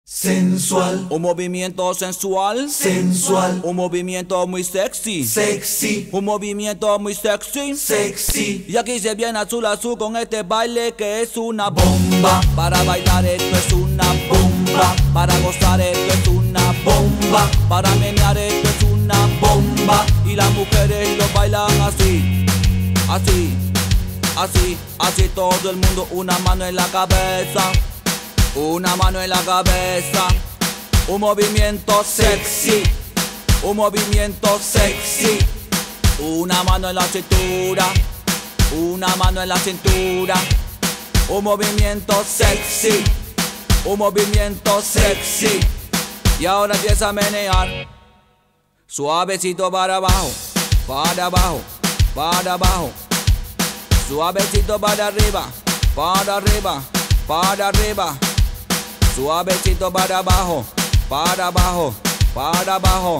Sensual, un movimiento sensual, sensual, un movimiento muy sexy, sexy, un movimiento muy sexy, sexy. Y aquí se viene azul azul con este baile que es una bomba. Para bailar esto es una bomba, para gozar esto es una bomba, para menear esto es una bomba. Y las mujeres lo bailan así, así, así, así todo el mundo, una mano en la cabeza. Una mano en la cabeza, un movimiento sexy, un movimiento sexy. Una mano en la cintura, una mano en la cintura. Un movimiento sexy, un movimiento sexy. Y ahora empieza a menear, suavecito para abajo, para abajo, para abajo. Suavecito para arriba, para arriba, para arriba. Suavecito para abajo, para abajo, para abajo.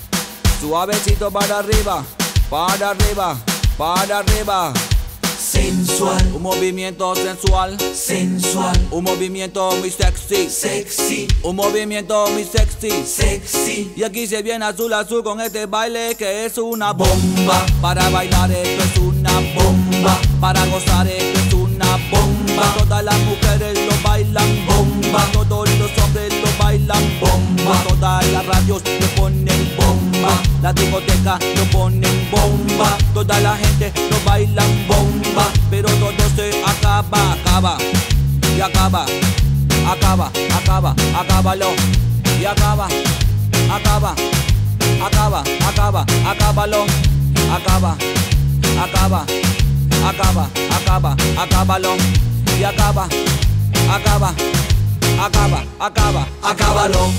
Suavecito para arriba, para arriba, para arriba. Sensual, Un movimiento sensual, sensual, un movimiento muy sexy, sexy, un movimiento muy sexy. sexy. Y aquí se viene azul azul con este baile que es una bomba. Para bailar esto es una bomba, para gozar esto es una bomba. Todas las mujeres lo bailan bomba, todos los hombres lo bailan bomba. Todas las radios lo ponen bomba, las discotecas lo ponen bomba. Toda la gente lo bailan bomba, pero todo se acaba, acaba y acaba, acaba, acaba, acábalo y acaba, acaba, acaba, acaba, acábalo, acaba, acaba, acaba, acaba, acábalo y acaba, acaba, acaba, acaba, Acábalo.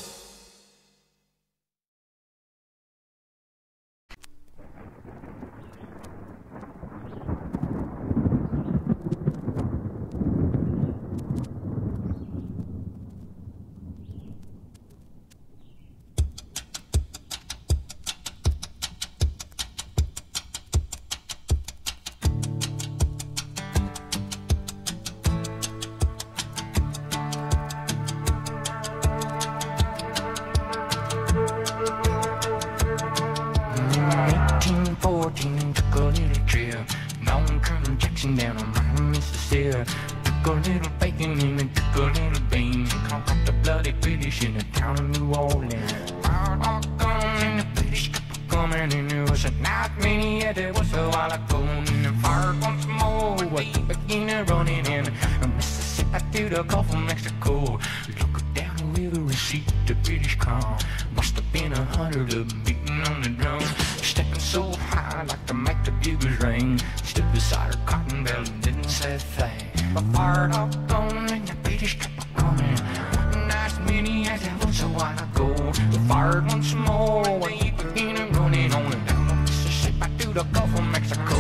Took a little trip down Colonel Jackson down on Miami, Mississippi. Took a little bacon and took a little bean. Caught the bloody British in the town of New Orleans. Fired all guns and the British kept coming, and it was a night many yet it was a while ago. And then fired once more, we began running in Mississippi to the Gulf of Mexico. Look down the river and see the British come. Must have been 100 of them beating on the drum. Stepping so high like to make the bugles ring. Stood beside her cotton belt and didn't say a thing. But fired off gone and the British kept coming. Nice many as it was a while ago. We fired once more, we began running on and down the Mississippi to the Gulf of Mexico.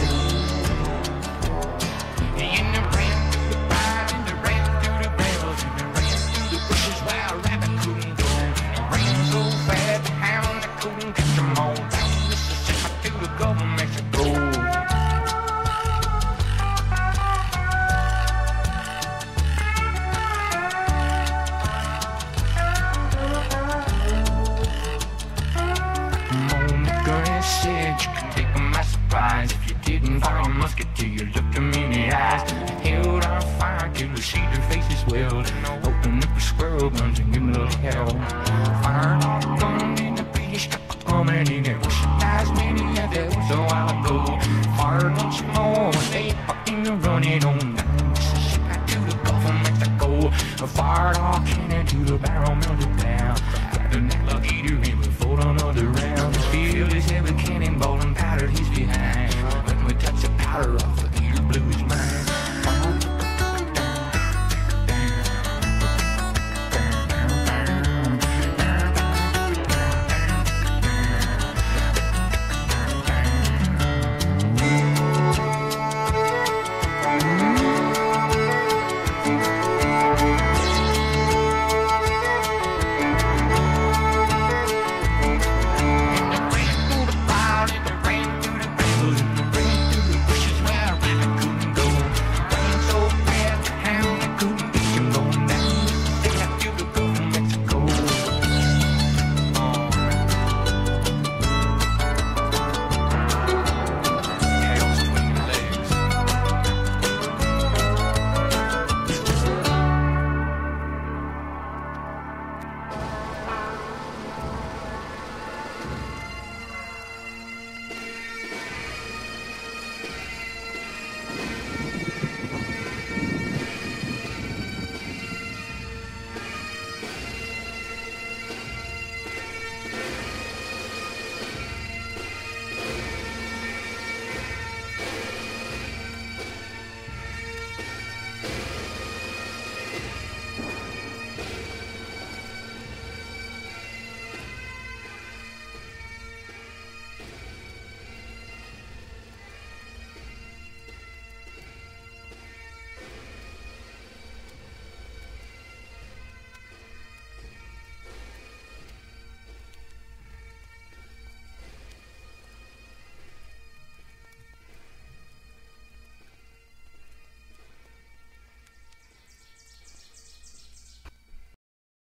And they ran through the pride and they ran through the barrels and they ran through the bushes where a rabbit couldn't go. They ran so fast the hound they couldn't catch them all. To the Gulf of Mexico. Monica said you could take my surprise if you didn't fire your musket till you looked them in the eyes. Held our fire till we see their faces welled, and opened up the squirrel guns and give them a little hell. Fired off gun and the British kept coming in. It was nice many as there was a while ago. Fired once more, they fucking running on down Mississippi to the Gulf of Mexico. Fired off cannon to the barrel melted down. Grabbed an alligator and we fought another round. Filled his head with cannonball and powdered his behind. When we touched the powder off, the eater blew his mind.